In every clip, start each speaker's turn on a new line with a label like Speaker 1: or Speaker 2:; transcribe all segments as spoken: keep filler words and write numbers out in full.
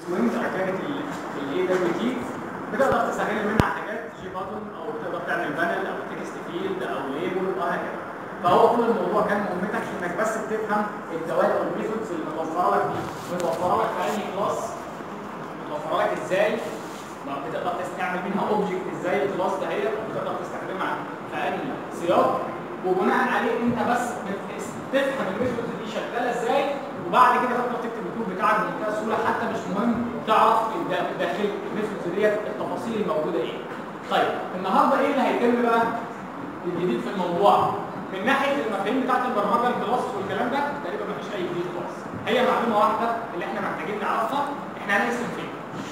Speaker 1: ويندوز كانت الاي دبليو تي بتقدر تستغل منها حاجات جي باتون او بتقدر تعمل بانل او تكست فيلد او ليبل وهكذا. فهو كل الموضوع كان مهمتك انك بس بتفهم الدوال او الميثودز اللي متوفره لك دي، متوفره لك في اي كلاس، متوفره لك ازاي، بتقدر تستعمل منها اوبجكت ازاي الكلاس دهيت، وبتقدر تستخدمها في اي سياق، وبناء عليه انت بس تفهم الميثودز دي شغاله ازاي، وبعد كده تقدر تكتب الكود بتاعك بمنتهى السهوله، حتى مش مهم تعرف داخل الميثودز ديت التفاصيل الموجوده ايه. طيب النهارده ايه اللي هيتم بقى الجديد في الموضوع؟ من ناحيه المفاهيم بتاعت البرمجه الكلاس والكلام ده تقريبا ما فيش اي جديد خالص. هي معلومه واحده اللي احنا محتاجين نعرفها، احنا هنرسم فين؟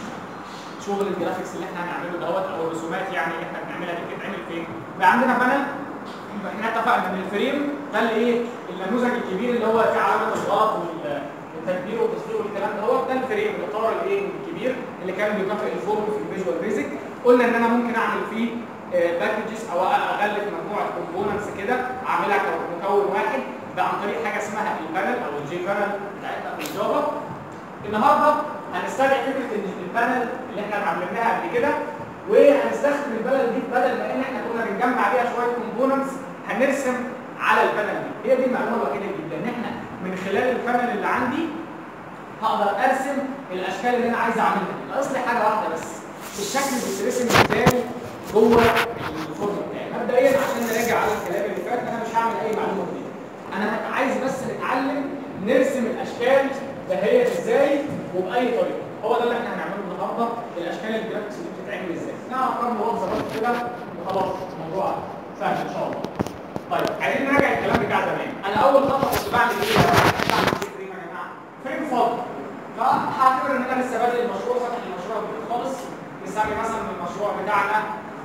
Speaker 1: شغل الجرافيكس اللي احنا هنعمله دوت او الرسومات يعني اللي احنا بنعملها دي بتتعمل فين؟ بقى عندنا بانل، احنا اتفقنا ان الفريم ده الايه؟ النموذج الكبير اللي هو فيه علامه الغلط والتكبير والتصوير والكلام دوت، ده الفريم الاطار الايه؟ الكبير اللي كان بيكافئ الفورم في الفيجوال بيزك. قلنا ان انا ممكن اعمل فيه باكجز او اغلف مجموعه كومبوننتس كده اعملها كمكون واحد عن طريق حاجه اسمها البانل او الجي بانل بتاعتنا في الجافا. النهارده هنستدعي فكره ان البانل اللي احنا اتعلمناها قبل كده، وهنستخدم البانل دي بدل ما ان احنا كنا بنجمع بيها شويه كومبوننتس هنرسم على البانل دي. هي دي المعلومه الوحيده جدا، ان احنا من خلال البانل اللي عندي هقدر ارسم الاشكال اللي انا عايز اعملها. ناقص لي حاجه واحده بس، الشكل بيترسم ازاي جوه الفورم بتاعي. مبدئيا عشان نراجع على الكلام اللي فات، انا مش هعمل اي معلومه جديده، انا عايز بس نتعلم نرسم الاشكال دهيت ازاي وباي طريقه. هو ده اللي احنا هنعمله النهارده، الاشكال الجرافيكس دي بتتعمل ازاي. نعرف كام موظف بس كده وخلاص الموضوع سهل ان شاء الله. طيب عايزين نراجع الكلام بتاع زمان. انا اول خطوه كنت بعمل ايه؟ بعمل فريم يا جماعه، فريم فاضي. فهعتبر ان انا لسه بادئ المشروع، فاتح المشروع جديد خالص، نسمي مثلا المشروع بتاعنا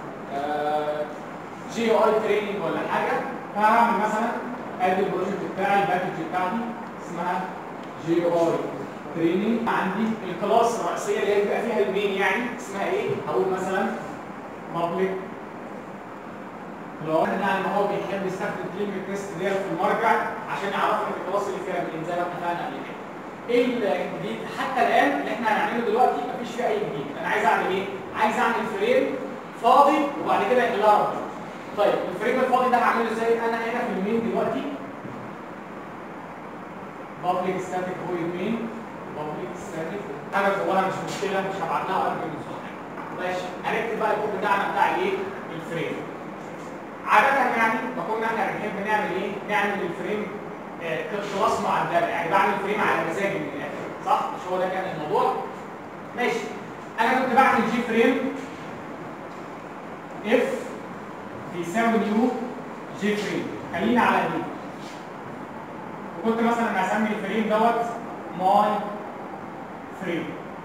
Speaker 1: جي او اي تريننج ولا حاجه. فهعمل مثلا ادي البروجكت بتاعي، الباكج بتاعتي اسمها جي او اي تريننج. عندي الكلاس الرئيسيه اللي هي بيبقى فيها المين يعني اسمها ايه؟ هقول مثلا بابليك. لو قلنا ان هو بيحب يستخدم كلمه تيست ديت في المرجع عشان يعرف ان الكلاس اللي فيها المين زي ما اتفقنا قبل كده. ايه الجديد؟ حتى الان اللي احنا هنعمله دلوقتي مفيش فيه اي جديد. انا عايز اعمل ايه؟ عايز اعمل فريم فاضي وبعد كده يحلها ربنا. طيب الفريم الفاضي ده هعمله ازاي؟ انا هنا في المين دلوقتي public static void main public static حاجه جواها مش مشكله، مش هبعت لها ارجيومنتس ولا حاجه. ماشي، هنكتب بقى الكود بتاعنا بتاع الايه؟ الفريم. عاده يعني بكون احنا بنحب نعمل ايه؟ نعمل الفريم كلاس معدله، يعني بعمل فريم على مزاجي من الاخر، صح؟ مش هو ده كان الموضوع؟ ماشي. انا كنت بعمل جي فريم اف بيساوي نيو جي فريم، خلينا على دي. وكنت مثلا هسمي الفريم دوت ماي فريم.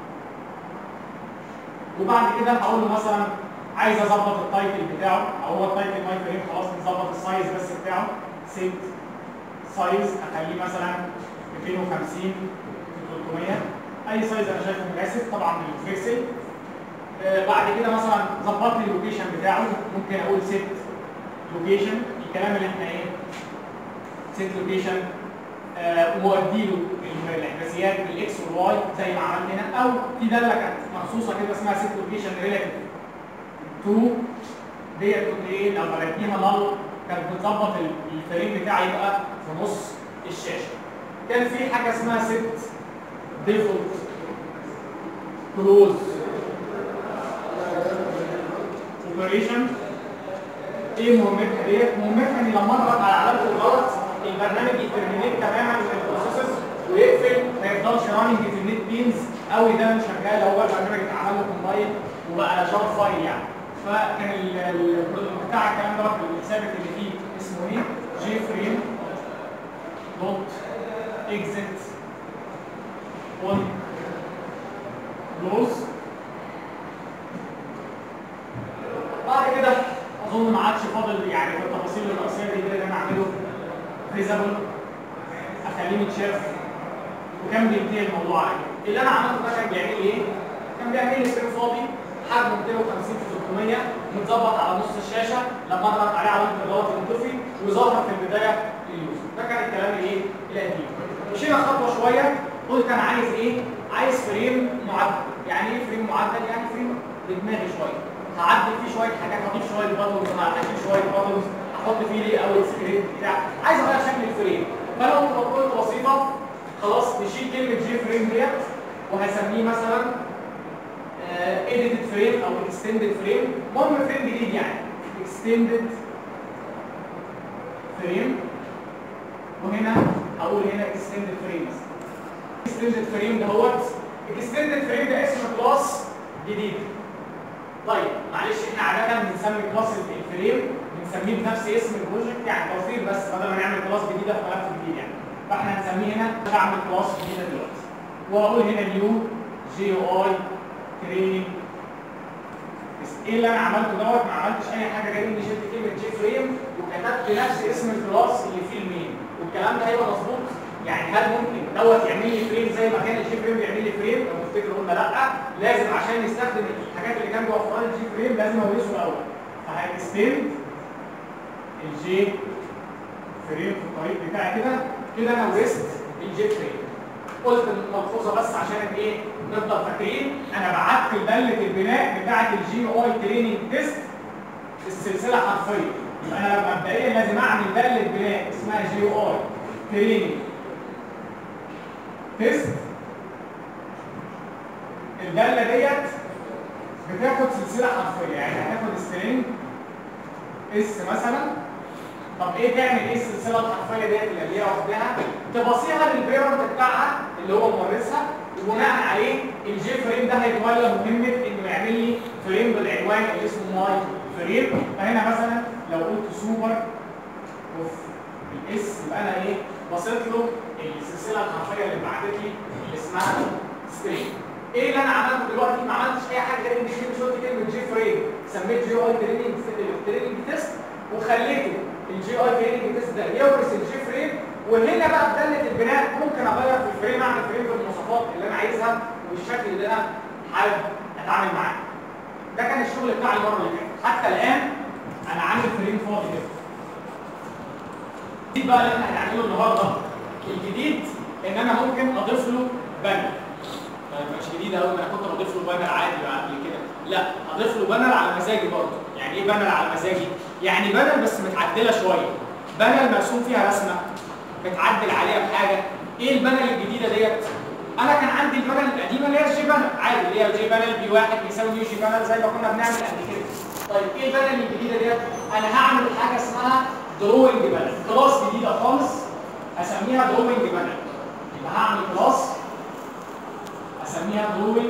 Speaker 1: وبعد كده هقول له مثلا عايز اظبط التايتل بتاعه، او هو التايتل ماي فريم خلاص نظبط السايز بس بتاعه، سيت سايز اخليه مثلا مئتين وخمسين ثلاثمية، اي سايز انا شايفه مناسب طبعا بالبكسل. آه بعد كده مثلا ظبط لي اللوكيشن بتاعه، ممكن اقول سيت لوكيشن، الكلام اللي احنا ايه؟ سيت لوكيشن آه ومودي له الاحداثيات بالاكس والواي زي ما عملنا هنا، او في داله كانت مخصوصه كده اسمها سيت لوكيشن ريليتيف تو ديت كنت ايه؟ لو بديها نل كانت بتظبط الفريم بتاعي يبقى في نص الشاشه. كان في حاجه اسمها سيت ديفولت كلوز اوبريشن. ايه مهمتها ديت؟ مهمتها ان لما اضغط على علامه الغلط البرنامج يترمينيت تماما من البروسيسز ويقفل، ما يفضلش راننج في النت بينز او ده شغال، هو البرنامج اتعمل له كومبايل وبقى جار فايل يعني. فكان بتاع الكلام دوت الثابت اللي فيه اسمه ايه؟ جي فريم دوت اكزيت اون كلوز. بعد كده اظن ما عادش فاضل يعني في التفاصيل الرئيسيه دي اللي انا اعمله فيزابل، اخليه متشاف، وكان بينتهي الموضوع على كده. اللي انا عملته ده كان بيعمل ايه؟ كان بيعمل لي فريم فاضي حجمه مئتين وخمسين في ثلاثمية متظبط على نص الشاشه، لما اضغط عليه علامه الغلط ينطفي ويظهر في البدايه لليوزر. ده كان الكلام الايه؟ القديم. مشينا خطوه شويه قلت انا عايز ايه؟ عايز فريم معدل. يعني ايه فريم معدل؟ يعني فريم بدماغي شويه، هعدل فيه شويه حاجات، هضيف شويه باترنز، هشيل شويه باترنز، احط فيه ليه اوت سكريبت بتاع، عايز اغير شكل الفريم. فانا قلت بسيطه خلاص نشيل كلمه جي فريم ديت وهسميه مثلا اديتد فريم او اكستندد فريم. المهم فريم جديد يعني اكستندد فريم، وهنا هقول هنا اكستندد فريم. اكستندد فريم دهوت اكستندد فريم ده اسم كلاس جديد. طيب معلش احنا عاده بنسمي كلاس الفريم بنسميه بنفس اسم البروجكت، يعني توصيل بس بدل ما نعمل كلاس جديده في ملف جديد يعني. فاحنا هنسميه هنا بعمل كلاس جديده دلوقتي، وهقول هنا نيو جي او اي تريننج. ايه اللي انا عملته دوت؟ ما عملتش اي حاجه غير اني شلت كلمه جي فريم وكتبت نفس اسم الكلاس اللي فيه المين، والكلام ده هيبقى مظبوط. يعني هل ممكن دوت يعمل لي فريم زي ما كان الجي فريم بيعمل لي فريم؟ لو تفتكروا قلنا لا، لازم عشان نستخدم الحاجات اللي كان جوه فايل الجي فريم لازم اورثه الاول. فهكستند الجي فريم في الطريق بتاعي كده كده انا ورثت الجي فريم. قلت ملحوظه بس عشان ايه؟ نفضل فاكرين، انا بعت داله البناء بتاعه الجي او اي تريننج تيست السلسله حرفيا. يبقى انا مبدئيا لازم اعمل داله بناء اسمها جي او اي تريننج تيست. الداله ديت بتاخد سلسله حرفيه، يعني هتاخد سترينج اس مثلا. طب ايه تعمل ايه السلسله الحرفيه ديت اللي هي واخداها؟ تبصيها للبيرنت بتاعها اللي هو مورثها، وبناء عليه الجي فريم ده هيتولى مهمه انه يعمل لي فريم بالعنوان اللي اسمه ماي فريم. فهنا مثلا لو قلت سوبر اوف الاس يبقى انا ايه؟ بصيت له السلسله الحرفيه اللي اتبعتت لي اللي اسمها سترينج. ايه اللي انا عملته دلوقتي؟ ما عملتش اي حاجه غير اني شلت كلمه جي فريم، سميت جي اي تريننج تريننج تيست وخليته الجي اي تريننج تيست ده يورث الجي فريم. وهنا بقى في داله البناء ممكن اغير في الفريم، اعمل فريم بالمواصفات اللي انا عايزها والشكل اللي انا حابب اتعامل معاه. ده كان الشغل بتاعي المره اللي فاتت. حتى الان انا عامل فريم فاضي كده. الجديد بقى اللي احنا هنعمله النهارده، الجديد ان انا ممكن اضيف له بانر. مش جديد قوي، انا كنت بضيف له بانر عادي قبل كده، لا اضيف له بانر على مزاجي برضه. يعني ايه بانر على مزاجي؟ يعني بانر بس متعدله شويه، بانر مرسوم فيها رسمه متعدل عليها بحاجه. ايه البانر الجديده ديت؟ انا كان عندي البانر القديمه اللي هي الجي بانر عادي، اللي هي الجي بانر بي واحد بيساوي نيو جي بانر زي ما كنا بنعمل قبل كده. طيب ايه البانر الجديده ديت؟ انا هعمل حاجه اسمها دروينج بانر، كلاس جديده خالص اسميها دروينج بانر. يبقى هعمل كلاس اسميها دروينج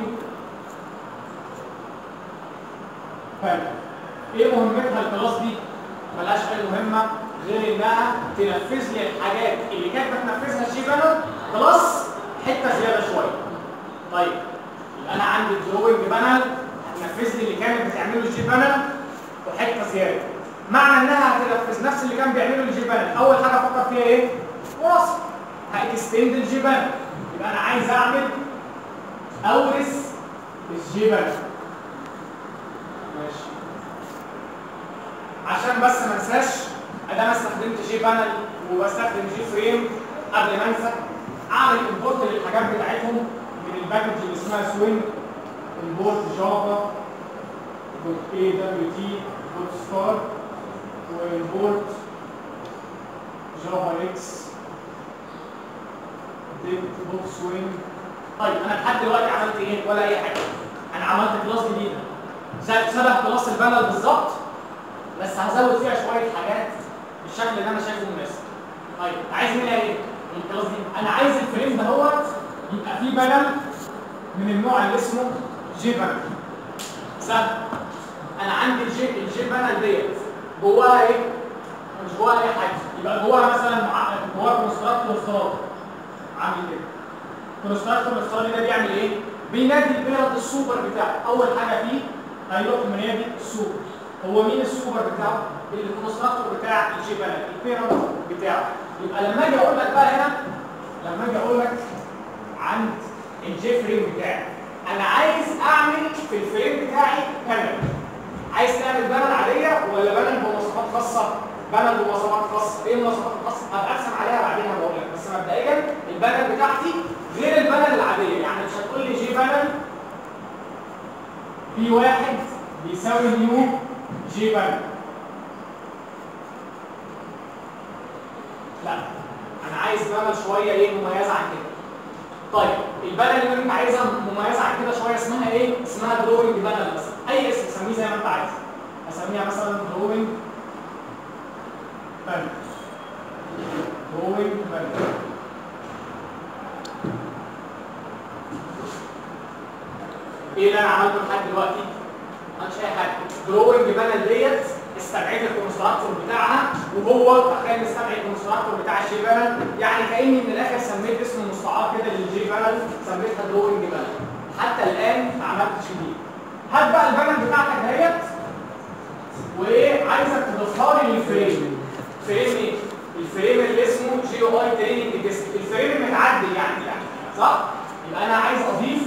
Speaker 1: بانر. ايه مهمتها الكلاس دي؟ ملهاش اي مهمه غير انها تنفذ لي الحاجات اللي كانت بتنفذها الجي بانر بلس حته زياده شويه. طيب يبقى انا عندي الدروينج بانر هتنفذ لي اللي كانت بتعمله الجي بانر وحته زياده. معنى انها هتنفذ نفس اللي كان بيعمله الجي بانر، اول حاجه افكر فيها ايه؟ وصف. هاكستند الجي بانر، يبقى انا عايز اعمل اورث الجي بانر. ماشي. عشان بس ما انساش ادام استخدمت جي بانل وبستخدم جي فريم، قبل ما انسى اعمل امبورت للحاجات بتاعتهم من الباكج اللي اسمها سوينج امبورت جافا دوت اي دبليو تي دوت ستار وامبورت جافا اكس دوت سوينج. طيب انا لحد دلوقتي عملت ايه؟ ولا اي حاجه. انا عملت كلاس جديده شبه كلاس البانل بالظبط، بس هزود فيها شويه حاجات بالشكل اللي انا شايفه مناسب. طيب عايز منها ايه؟ الكلاس دي انا عايز الفريم دهوت يبقى فيه بانل من النوع اللي اسمه جي بانل. سهل. انا عندي الجي الجي بانل ديت جواها ايه؟ مش جواها اي حاجه، يبقى جواها مثلا جواها كونستراكتور ستار عامل كده. كونستراكتور ستار ده بيعمل ايه؟ بينادي البيرنت السوبر بتاعه. اول حاجه فيه هيروح منادي السوبر. هو مين السوبر بتاعه؟ الكونستراكتور بتاع الجي بانل، البيرنت بتاعه. يبقى لما اجي اقول لك بقى هنا، لما اجي اقول لك عند الجي فريم بتاعي، انا عايز اعمل في الفريم بتاعي بانل. عايز تعمل بانل عاديه ولا بانل بمواصفات خاصه؟ بانل بمواصفات خاصه. ايه المواصفات الخاصه؟ هبقى ارسم عليها بعدين هقول لك، بس مبدئيا البانل بتاعتي غير البانل العاديه. يعني مش هتقول لي جي بانل بي واحد بيساوي نيو جي بانل. لا، انا عايز بانل شويه ايه مميزه عن كده. طيب البانل اللي انت عايزها مميزه عن كده شويه اسمها ايه؟ اسمها دروينج بانل مثلا، اي اسم سميه زي ما انت عايز. اسميها مثلا دروينج بانل. دروينج بانل. ايه اللي انا عملته لحد دلوقتي؟ ما عملتش اي حاجه. دروينج بانل ديت استبعدت الكونستراكتور بتاعها، وهو تخيل استبعد الكونستراكتور بتاع الجي بانل، يعني كاني من الاخر سميت اسم مستعار كده للجي بانل، سميتها دروينج بانل. حتى الان ما عملتش دي. هات بقى البانل بتاعتك ديت وايه عايزك تضيفها لي للفريم. فريم ايه؟ الفريم اللي اسمه جي او اي تريننج ديسك، الفريم المتعدل يعني يعني صح؟ يبقى انا عايز اضيف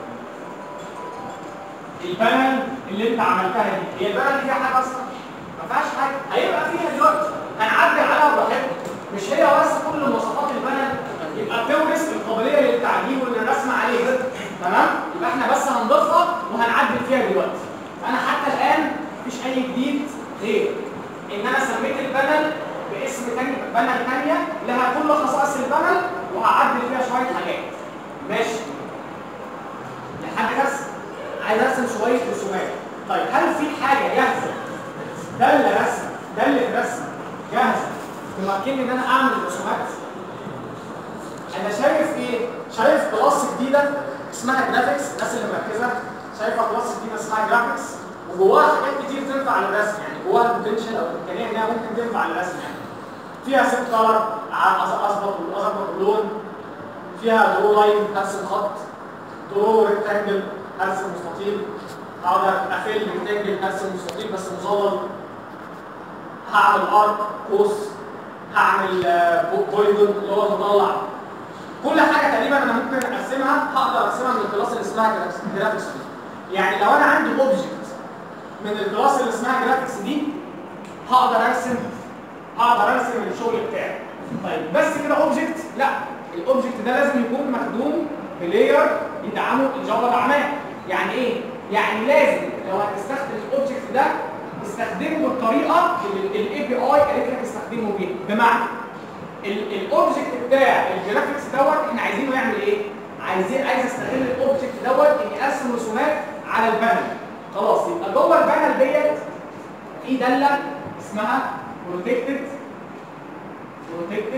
Speaker 1: البانل اللي انت عملتها دي. هي البانل دي فيها حاجه اصلا؟ ما فيهاش حاجه، هيبقى فيها دلوقتي هنعدل عليها براحتنا. مش هي بس كل مواصفات البانل يبقى بتورث القابليه للتعديل والرسم عليها، تمام؟ يبقى احنا بس هنضيفها وهنعدل فيها دلوقتي. فانا حتى الان مفيش اي جديد غير ان انا سميت البانل باسم تاني، بانل ثانيه لها كل خصائص البانل وهعدل فيها شويه حاجات. ماشي. لحد بس عايز ارسم شويه رسومات. طيب هل في حاجه جاهزه داله رسم داله رسم جاهزه تمكنني ان انا اعمل رسومات؟ انا شايف ايه؟ شايف كلاس جديده اسمها جرافيكس. الناس اللي مركزه شايفه كلاس جديده اسمها جرافيكس، وجواها حاجات كتير تنفع للرسم. يعني جواها البوتنشال او الامكانيه انها ممكن تنفع للرسم. يعني فيها سيت كلر اظبط اظبط اللون، فيها درو لاين ارسم خط، درو ريكتانجل ارسم مستطيل، اقدر افل ريكتانجل ارسم مستطيل بس مظلل، هعمل ارك قوس، هعمل بوليجون اللي هو مطلع. كل حاجه تقريبا انا ممكن ارسمها هقدر ارسمها من الكلاس اللي اسمها جرافيكس دي. يعني لو انا عندي اوبجكت من الكلاس اللي اسمها جرافيكس دي هقدر ارسم هقدر ارسم الشغل بتاعي. طيب بس كده اوبجكت؟ لا، الاوبجكت ده لازم يكون مخدوم بلاير يدعمه الجافا دعماه. يعني ايه؟ يعني لازم لو هتستخدم الاوبجكت ده استخدمه بالطريقه اللي الاي بي اي قالت لك استخدمه بيها. بمعنى الاوبجكت بتاع الجرافيكس دوت احنا عايزينه يعمل ايه؟ عايزين عايز استغل الاوبجكت دوت اني ارسم رسومات على البانل. خلاص، يبقى جوه البانل ديت في داله اسمها بروتكتد بروتكتد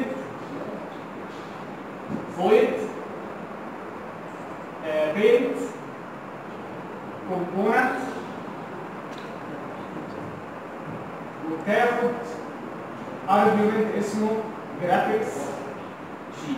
Speaker 1: فويد بينت كومبوننت، وتاخد ارجيومنت اسمه جرافيكس جي.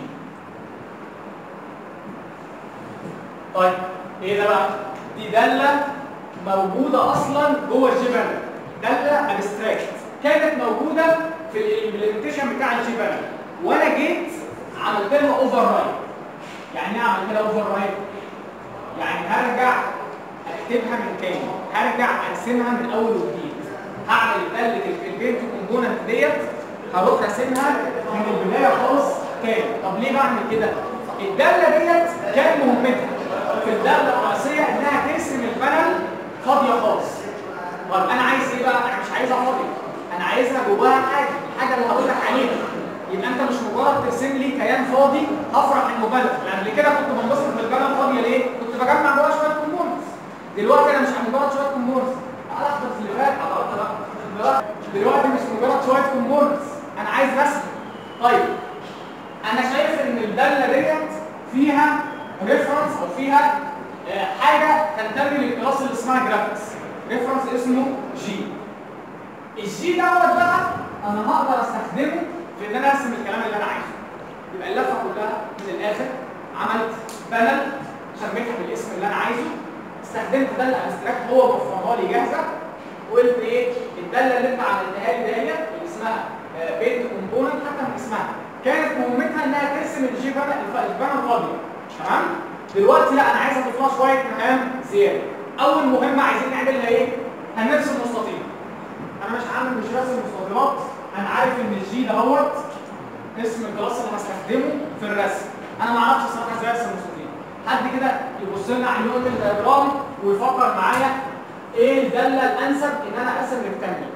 Speaker 1: طيب ايه ده بقى؟ دي داله موجوده اصلا جوه الجي بانل، داله ابستراكت كانت موجوده في الامبلمنتيشن بتاع الجي بانل، وانا جيت عملت لها اوفر رايد. يعني ايه عملت لها اوفر رايد؟ يعني هرجع اكتبها من تاني، هرجع ارسمها من اول وجديد. هعمل داله البينت كومبوننت ديت هروح راسمها من البدايه خالص تاني. طب ليه بعمل كده؟ الداله ديت كان مهمتها في الداله الرئيسيه انها ترسم البانل فاضيه خالص. طب انا عايز ايه بقى؟ انا مش عايزها فاضيه، انا عايزها جواها حاجه، الحاجه اللي هقول لك عليها. يبقى انت مش مجرد ترسم لي كيان فاضي هفرح انه بانل. لان قبل كده كنت بنبسط بالبانل فاضيه ليه؟ كنت بجمع جواها شويه كومبوننتس. دلوقتي انا مش مجرد شويه كومبوننتس، على اخضر في اللي فات على اخضر. دلوقتي مش مجرد شويه كومبوننتس، انا عايز رسم. طيب انا شايف ان الداله ديت فيها ريفرنس او فيها حاجه تنتمي للكلاس اللي اسمها جرافيكس، ريفرنس اسمه جي. الجي دوت بقى انا هقدر استخدمه في ان انا ارسم الكلام اللي انا عايزه. يبقى اللفه كلها من الاخر عملت بانل سميتها بالاسم اللي انا عايزه، استخدمت داله ابستراكت هو وفرها لي جاهزه، وقلت ايه؟ الداله اللي انت عملتها لي ديت اللي اسمها بينت كومبوننت حتى من اسمها كانت مهمتها انها ترسم الجي بانل البانل فاضيه. تمام؟ دلوقتي لا، انا عايز اضيف لها شويه مهام زياده. اول مهمه عايزين نعملها ايه؟ هنرسم مستطيل. انا مش عامل مش راسم مستطيلات، انا عارف ان الجي دهوت اسم الكلاس اللي هستخدمه في الرسم. انا ما اعرفش الصراحه ازاي ارسم مستطيل. حد كده يبص لنا على النيوتن دايجرام ويفكر معايا ايه الداله الانسب ان انا ارسم ريكتانجل؟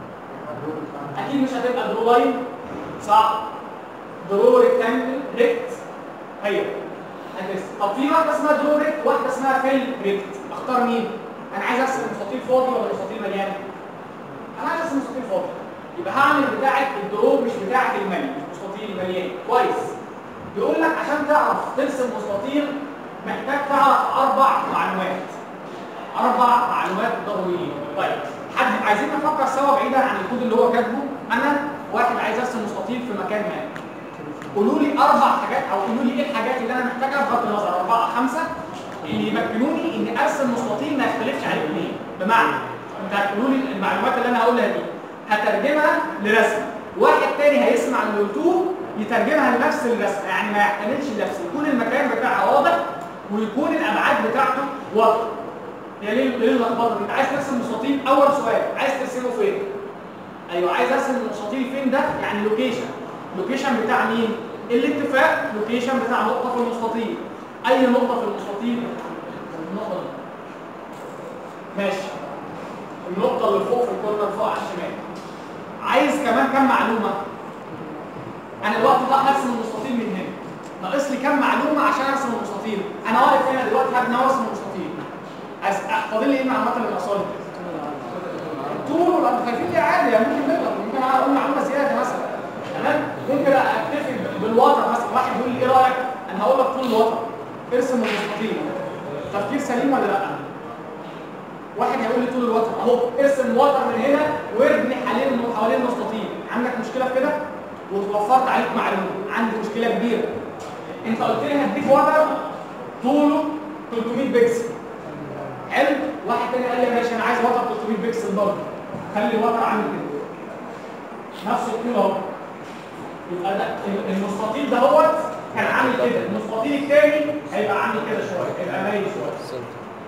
Speaker 1: اكيد مش هتبقى درو لاين، صح؟ درو ريكتانجل ريكت هي هترسم. طب في واحده اسمها درو ريكت وواحده اسمها فيل ريكت، اختار مين؟ انا عايز ارسم مستطيل فاضي ولا مستطيل مليان؟ انا عايز ارسم مستطيل فاضي، يبقى هعمل بتاعه الدرو مش بتاعه الملي، مش مستطيل مليان. كويس. بيقول لك عشان تعرف ترسم مستطيل محتاج تعرف اربع معلومات. اربع معلومات ضروريين. طيب حد عايزين نفكر سوا بعيدا عن الكود اللي هو كاتبه. انا واحد عايز ارسم مستطيل في مكان ما. قولوا لي اربع حاجات او قولوا لي ايه الحاجات اللي انا محتاجها بغض النظر اربعه خمسه اللي يمكنوني اني ارسم مستطيل ما يختلفش عليه اثنين. بمعنى انت هتقولوا لي المعلومات اللي انا هقولها دي هترجمها لرسم، واحد تاني هيسمع اللي قلتوه يترجمها لنفس الرسم، يعني ما يحتملش اللبس، يكون المكان بتاعها واضح ويكون الابعاد بتاعته واضحه. يعني ليه ليه اللخبطه دي؟ انت عايز ترسم مستطيل، اول سؤال عايز ترسمه فين؟ ايوه عايز ارسم المستطيل فين ده؟ يعني لوكيشن. لوكيشن بتاع مين؟ الاتفاق لوكيشن بتاع نقطه في المستطيل. اي نقطه في المستطيل؟ النقطه دي. ماشي. النقطه اللي فوق في الكورنر فوق على الشمال. عايز كمان كم معلومه؟ انا الوقت ده هرسم المستطيل من هنا. ناقص لي كم معلومه عشان ارسم المستطيل؟ انا واقف هنا دلوقتي هبني ارسم المستطيل. فاضل لي ايه المعلومات اللي ناقصه لي؟ الطول والارض. خايفين ليه عادي يعني ممكن نقدر ممكن اقول معلومه زياده مثلا. تمام؟ ممكن اكتفي بالوتر مثلا، واحد يقول لي ايه رايك؟ انا هقول لك طول الوتر. ارسم المستطيل. تفكير سليم ولا لا؟ واحد هيقول لي طول الوتر اهو ارسم وتر من هنا وابني حوالين حوالين المستطيل. عندك مشكله في كده؟ وتوفرت عليك معلومه. عندي مشكله كبيره. انت قلت لي هديك وتر طوله ثلاثمية بكسل. حلو؟ واحد تاني قال لي ماشي انا عايز وتر ثلاثمية بكسل برضه. خلي الوتر عامل كده. نفس الطول اهو. يبقى ده المستطيل دهوت كان عامل كده، المستطيل الثاني هيبقى عامل كده شويه، هيبقى مايل شويه.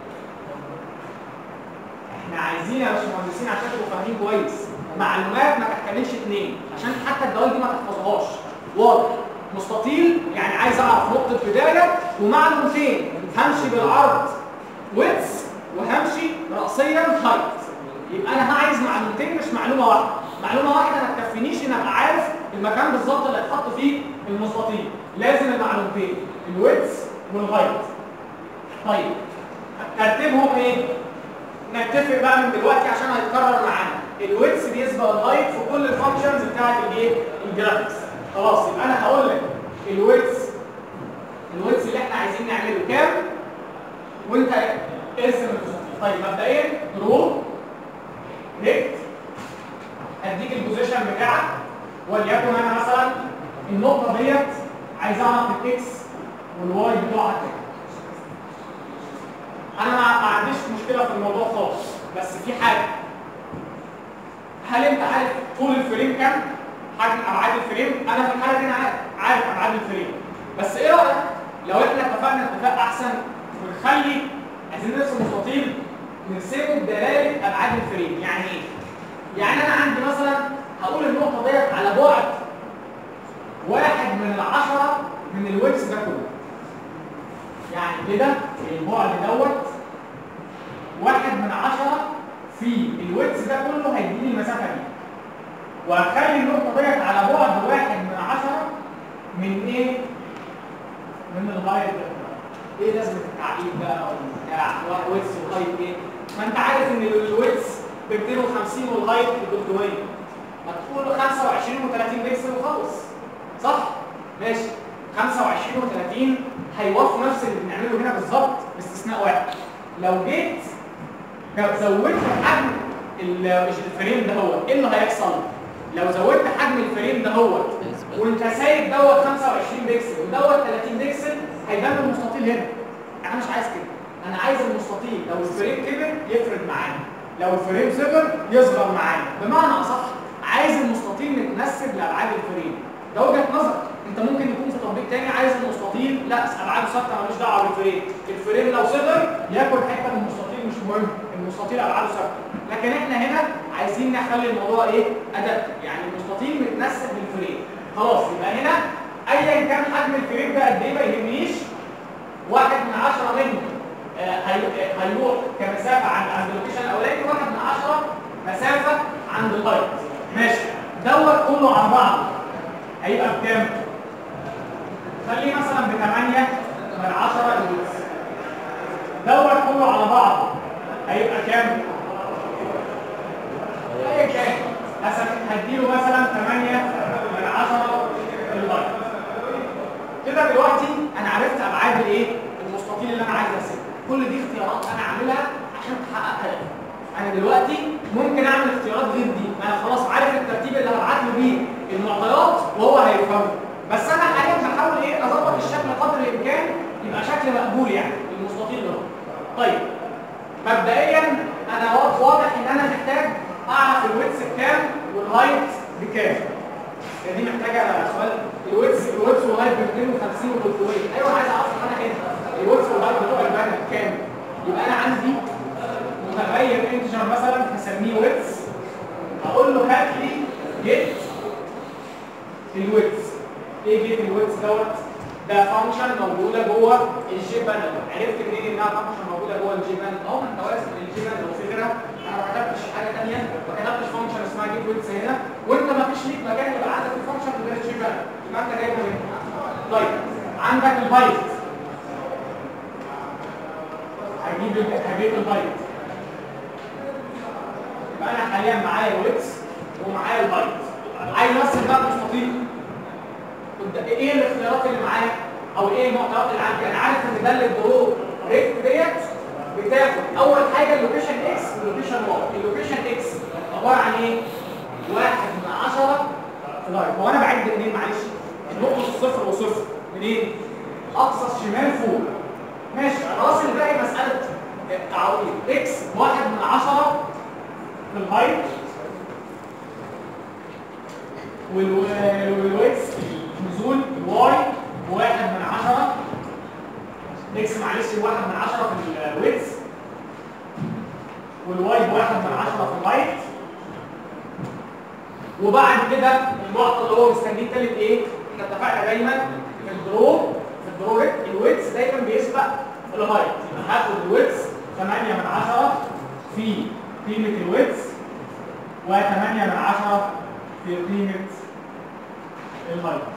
Speaker 1: احنا عايزين يا باشمهندسين عشان تبقوا فاهمين كويس، معلومات ما تحتملش اثنين، عشان حتى الدوال دي ما تحفظوهاش. واضح؟ مستطيل يعني عايز اعرف نقطه بدايه ومعلومتين، همشي بالعرض ويدث وهمشي راسيا هايت. يبقى انا عايز معلومتين مش معلومه واحده. معلومه واحده ما تكفينيش ان ابقى عارف المكان بالظبط اللي هيتحط فيه المستطيل. لازم المعلومتين الويدث والهايت. طيب ترتيبهم ايه؟ نتفق بقى من دلوقتي عشان هيتكرر معانا. الويدث بيسبق الهايت في كل الفانكشنز بتاعت الايه؟ الجرافيكس. خلاص يبقى انا هقول لك الويدث الويدث اللي احنا عايزين نعمله كام؟ وانت ارسم المستطيل. طيب مبدئيا درو ريكت اديك البوزيشن بتاعك، وليكن انا مثلا النقطه ديت عايز اعرف الاكس والواي بتوعها كام. انا ما عنديش مشكله في الموضوع خالص، بس في حاجه. هل انت عارف طول الفريم كام؟ حجم ابعاد الفريم؟ انا في الحاله دي انا عارف عارف ابعاد الفريم. بس ايه رايك لو احنا اتفقنا اتفاق احسن ونخلي عايزين نرسم مستطيل نرسمه بدلاله ابعاد الفريم؟ يعني ايه؟ يعني انا عندي مثلا هقول النقطه ديت على بعد واحد من العشره من الويدث ده كله. يعني كده البعد دوت واحد من عشرة في الويدث ده كله هيديني المسافه دي. وهخلي النقطه ديت على بعد واحد من عشرة من ايه؟ من الهايت ده. ايه لازمه التعقيد بقى او بتاع ويدث وهايت ايه؟ ما انت عارف ان الويدث ب مئتين وخمسين والهايت ب ثلاثمية. ما تقول خمسة وعشرين وثلاثين بكسل وخلص. صح؟ ماشي. خمسة وعشرين وثلاثين هيوافقوا نفس اللي بنعمله هنا بالظبط باستثناء واحد. لو جيت زودت حجم الفريم ده هو ايه اللي هيحصل؟ لو زودت حجم الفريم ده هو وانت سايب دوت خمسة وعشرين بكسل ودوت ثلاثين بكسل هيبان المستطيل هنا. انا مش عايز كده. انا عايز المستطيل لو الفريم كبر يفرد معانا، لو الفريم صغر يصغر معانا. بمعنى اصح عايز المستطيل متنسب لابعاد الفريم. ده وجهه نظر. انت ممكن يكون في تطبيق تاني عايز المستطيل لا ابعاده ثابته مالوش دعوه بالفريم، الفريم لو صغر ياكل حته من المستطيل مش مهم، المستطيل ابعاده ثابته. لكن احنا هنا عايزين نخلي الموضوع ايه؟ ادابتيف، يعني المستطيل متنسب للفريم. خلاص يبقى هنا ايا كان حجم الفريم ده قد ايه ما يهمنيش، واحد من عشرة منه آه هيروح كمسافه عند عند اللوكيشن الاولاني، واحد من عشرة مسافه عند اللايت. ماشي، دوت كله على بعض هيبقى بكام؟ خليه مثلا ب ثمانية من عشرة الويتس. دوت كله على بعض هيبقى كام؟ ايا كان هديله مثلا ثمانية من عشرة اللايت. كده دلوقتي انا عرفت ابعاد الايه؟ المستطيل اللي انا عايز ارسمه. كل دي اختيارات انا عاملها عشان تحقق هدفي. انا دلوقتي ممكن اعمل اختيارات غير دي، انا خلاص عارف الترتيب اللي هبعت له بيه المعطيات وهو هيفهمه، بس انا حاليا بحاول ايه؟ اظبط الشكل قدر الامكان يبقى شكل مقبول يعني المستطيل ده. طيب مبدئيا انا واضح ان انا محتاج اعرف الويتس بكام والهايت بكام. دي محتاجه سؤال. الويتس الويتس والهايت ب مئتين وخمسين و ثلاثمية. ايوه انا عايز اعرف انا هنا الويتس والهايت بتوع البانل بكام. يبقى انا عندي متغير انتجر مثلا هسميه ويتس، اقول له هات لي جيت الويتس. ايه جيت الويتس دوت؟ ده فانكشن موجوده جوه الجي بانل. عرفت منين انها فانكشن موجوده جوه الجي بانل؟ اهو انت واقف في الجي بانل وفي غيرها. انا ما كتبتش حاجه ثانيه، ما كتبتش فانكشن اسمها جيت ويتس هنا، وانت ما فيش ليك مكان يبقى عندك الفانكشن غير الجي بانل، يبقى انت جايبه هنا. طيب عندك البايت، هجيب هجيب البايت. يبقى انا حاليا معايا الويتس ومعايا البايت. عايز ارسم بقى مستطيل. ايه الاختيارات اللي معايا او ايه المعطيات اللي عندي؟ انا عارف ان ده الدرو ريت ديت بتاخد اول حاجه اللوكيشن اكس واللوكيشن واي. اللوكيشن اكس عباره عن ايه؟ واحد من عشرة في لايت. هو انا بعد منين معلش؟ نقطه الصفر وصفر منين؟ اقصى الشمال فوق. ماشي خلاص، اللي باقي مساله تعويض. اكس واحد من عشرة في الهايت والويتس نزول واي بواحد من عشرة. اكس معلش واحد من عشرة في الويتس والواي بواحد من عشرة في اللايت. وبعد كده المعطى اللي هو مستنيه التالت ايه؟ احنا اتفقنا دايما في الدرو في الدرو ريت الويتس دايما بيسبق الهايت. يبقى هاخد الويتس ثمانية من عشرة في قيمه الويتس وثمانية من عشرة في قيمه الهايت.